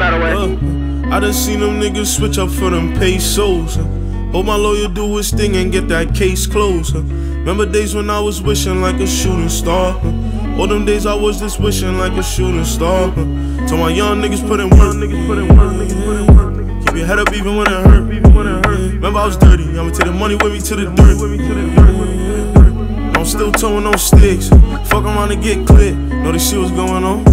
I done seen them niggas switch up for them pesos. Hope my lawyer do his thing and get that case closed. Remember days when I was wishing like a shooting star. All them days I was just wishing like a shooting star. Told my young niggas put in work. Keep your head up even when it hurt. Remember I was dirty, I'ma take the money with me to the dirt. I'm still towing on sticks. Fuck around and get clear. Know this shit was going on.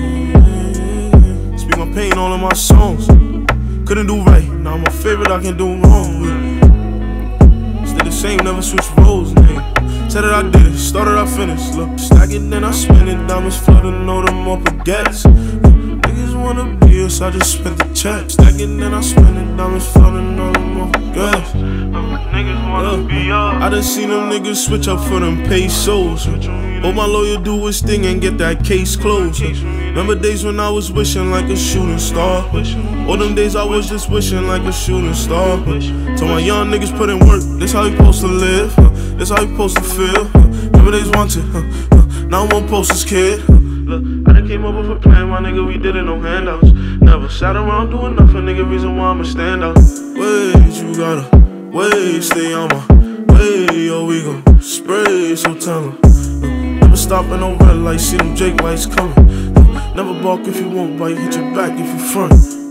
Speak my pain all in my songs. Couldn't do right, now I'm a favorite, I can do wrong. Still the same, never switch roles, nigga. Said that I did it, started, I finished. Look, stack it, then I spend it. Diamonds flooding, know them up against. Niggas wanna be us, I just spent the check. Stack it, then I spend it. Diamonds flooding, know them up against. Niggas wanna be us. I done seen them niggas switch up for them pesos. Hope my lawyer do his thing and get that case closed. Remember days when I was wishing like a shooting star. All them days I was just wishing like a shooting star. Told my young niggas put in work, this how you supposed to live, this how you supposed to feel. Remember days wanted, now I'm on posters, kid. Look, I done came up with a plan, my nigga, we did it, no handouts. Never sat around doing nothing, nigga, reason why I'ma stand out. Wait, you gotta wait, stay on my way, yo, we gon' spray, so tell 'em. Never stopping no red lights, see them Jake lights coming. Never balk if you won't bite, hit your back if you front.